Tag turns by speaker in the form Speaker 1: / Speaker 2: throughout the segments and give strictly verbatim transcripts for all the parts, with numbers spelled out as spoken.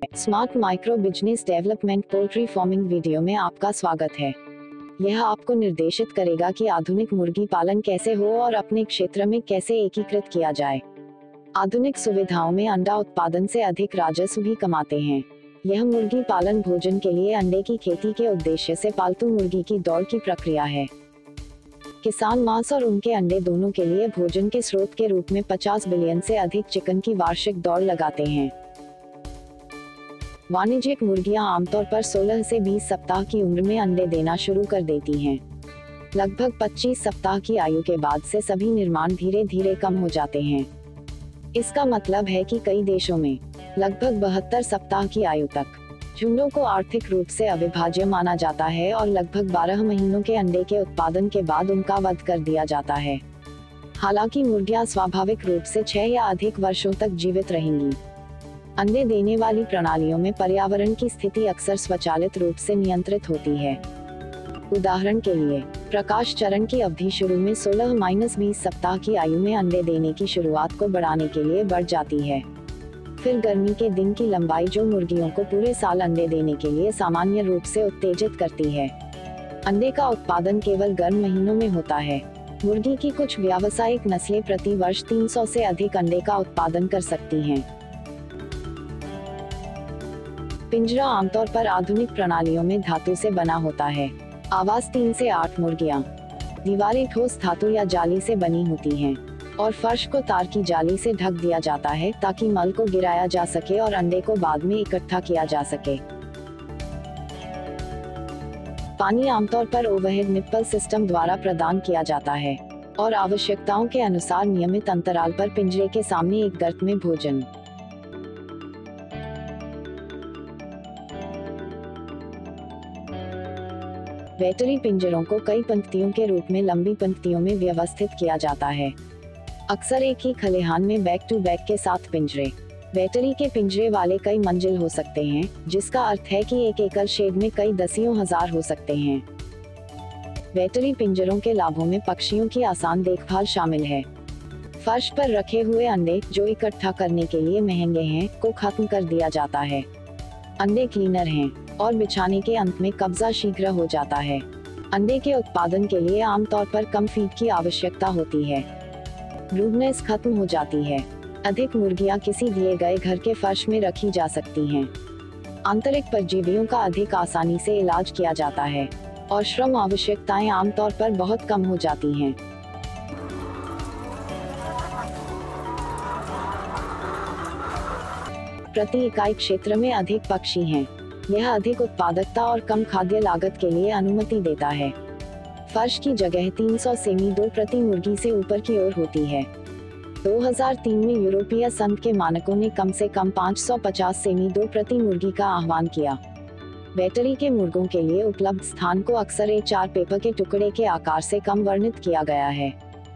Speaker 1: Smart micro business development poultry farming video में आपका स्वागत है। यह आपको निर्देशित करेगा कि आधुनिक मुर्गी पालन कैसे हो और अपने क्षेत्र में कैसे एकीकृत किया जाए। आधुनिक सुविधाओं में अंडा उत्पादन से अधिक राजस्व भी कमाते हैं। यह मुर्गी पालन भोजन के लिए अंडे की खेती के उद्देश्य से पालतू मुर्गी की दौड़ की प्रक्रिया है। किसान मांस और उनके अंडे दोनों के लिए भोजन के स्रोत के रूप में पचास बिलियन से अधिक चिकन की वार्षिक दौड़ लगाते हैं। वाणिज्यिक मुर्गियां आमतौर पर सोलह से बीस सप्ताह की उम्र में अंडे देना शुरू कर देती हैं। लगभग पच्चीस सप्ताह की आयु के बाद से सभी निर्माण धीरे धीरे कम हो जाते हैं। इसका मतलब है कि कई देशों में लगभग बहत्तर सप्ताह की आयु तक झुंडों को आर्थिक रूप से अविभाज्य माना जाता है और लगभग बारह महीनों के अंडे के उत्पादन के बाद उनका वध कर दिया जाता है। हालांकि मुर्गियां स्वाभाविक रूप से छह या अधिक वर्षों तक जीवित रहेंगी। अंडे देने वाली प्रणालियों में पर्यावरण की स्थिति अक्सर स्वचालित रूप से नियंत्रित होती है। उदाहरण के लिए, प्रकाश चरण की अवधि शुरू में सोलह से बीस सप्ताह की आयु में अंडे देने की शुरुआत को बढ़ाने के लिए बढ़ जाती है। फिर गर्मी के दिन की लंबाई जो मुर्गियों को पूरे साल अंडे देने के लिए सामान्य रूप से उत्तेजित करती है। अंडे का उत्पादन केवल गर्म महीनों में होता है। मुर्गी की कुछ व्यावसायिक नस्लें प्रति वर्ष तीन सौ से अधिक अंडे का उत्पादन कर सकती हैं। पिंजरा आमतौर पर आधुनिक प्रणालियों में धातु से बना होता है। आवास तीन से आठ मुर्गियां। दीवारें ठोस धातु या जाली से बनी होती हैं और फर्श को तार की जाली से ढक दिया जाता है ताकि मल को गिराया जा सके और अंडे को बाद में इकट्ठा किया जा सके। पानी आमतौर पर ओवरहेड निप्पल सिस्टम द्वारा प्रदान किया जाता है और आवश्यकताओं के अनुसार नियमित अंतराल पर पिंजरे के सामने एक गर्त में भोजन। बैटरी पिंजरों को कई पंक्तियों के रूप में लंबी पंक्तियों में व्यवस्थित किया जाता है, अक्सर एक ही खलिहान में बैक टू बैक के साथ पिंजरे। बैटरी के पिंजरे वाले कई मंजिल हो सकते हैं, जिसका अर्थ है कि एक एकल शेड में कई दसियों हजार हो सकते हैं। बैटरी पिंजरों के लाभों में पक्षियों की आसान देखभाल शामिल है। फर्श पर रखे हुए अंडे, जो इकट्ठा करने के लिए महंगे हैं, को खत्म कर दिया जाता है। अंडे क्लीनर हैं और बिछाने के अंत में कब्जा शीघ्र हो जाता है। अंडे के उत्पादन के लिए आमतौर पर कम फीड की आवश्यकता होती है। ब्रूडनेस खत्म हो जाती है। अधिक मुर्गियां किसी दिए गए घर के फर्श में रखी जा सकती हैं। आंतरिक परजीवियों का अधिक आसानी से इलाज किया जाता है और श्रम आवश्यकताएं आमतौर पर बहुत कम हो जाती हैं। प्रति इकाई क्षेत्र में अधिक पक्षी हैं। यह अधिक उत्पादकता और कम खाद्य लागत के लिए अनुमति देता है। फर्श की जगह तीन सौ सेमी दो प्रति मुर्गी से ऊपर की ओर होती है। दो हज़ार तीन में यूरोपीय संघ के मानकों ने कम से कम पाँच सौ पचास सेमी दो प्रति मुर्गी का आह्वान किया। बैटरी के मुर्गों के लिए उपलब्ध स्थान को अक्सर ए चार पेपर के टुकड़े के आकार से कम वर्णित किया गया है।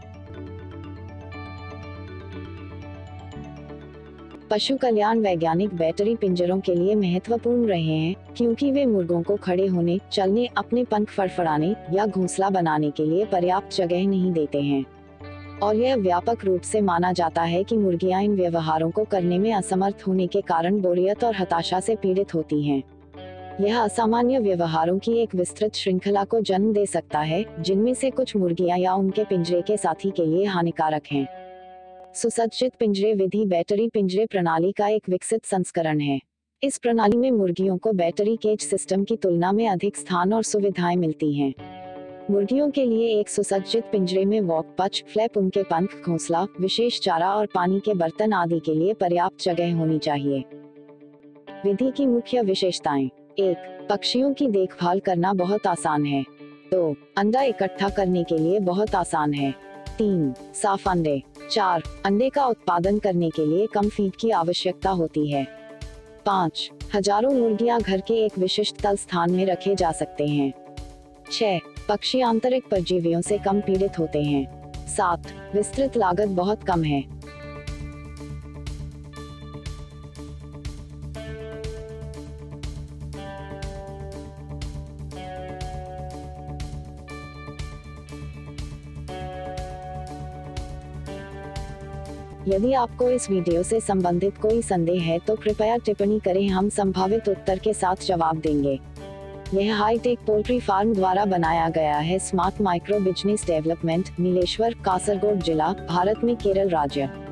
Speaker 1: पशु कल्याण वैज्ञानिक बैटरी पिंजरों के लिए महत्वपूर्ण रहे हैं, क्योंकि वे मुर्गों को खड़े होने, चलने, अपने पंख फड़फड़ाने या घोंसला बनाने के लिए पर्याप्त जगह नहीं देते हैं। और यह व्यापक रूप से माना जाता है कि मुर्गियां इन व्यवहारों को करने में असमर्थ होने के कारण बोरियत और हताशा से पीड़ित होती हैं। यह असामान्य व्यवहारों की एक विस्तृत श्रृंखला को जन्म दे सकता है, जिनमें से कुछ मुर्गियां या उनके पिंजरे के साथी के लिए हानिकारक हैं। सुसज्जित पिंजरे विधि बैटरी पिंजरे प्रणाली का एक विकसित संस्करण है। इस प्रणाली में मुर्गियों को बैटरी केज सिस्टम की तुलना में अधिक स्थान और सुविधाएं मिलती हैं। मुर्गियों के लिए एक सुसज्जित पिंजरे में वॉक पच, फ्लैप, उनके पंख, घोंसला, विशेष चारा और पानी के बर्तन आदि के लिए पर्याप्त जगह होनी चाहिए। विधि की मुख्य विशेषताएं: एक, पक्षियों की देखभाल करना बहुत आसान है। दो, अंडा इकट्ठा करने के लिए बहुत आसान है। तीन, साफ अंडे। चार, अंडे का उत्पादन करने के लिए कम फीड की आवश्यकता होती है। पाँच, हजारों मुर्गियां घर के एक विशिष्ट तल स्थान में रखे जा सकते हैं। छह, पक्षी आंतरिक परजीवियों से कम पीड़ित होते हैं। सात, विस्तृत लागत बहुत कम है। यदि आपको इस वीडियो से संबंधित कोई संदेह है तो कृपया टिप्पणी करें, हम संभावित उत्तर के साथ जवाब देंगे। यह हाईटेक पोल्ट्री फार्म द्वारा बनाया गया है। Smart micro business development, Nileshwar, Kasaragod जिला, भारत में, केरल राज्य।